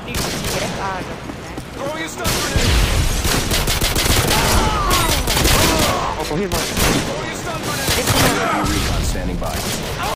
Throw your stun grenade! Oh, hit my. Throw your stun grenade! Recon standing by.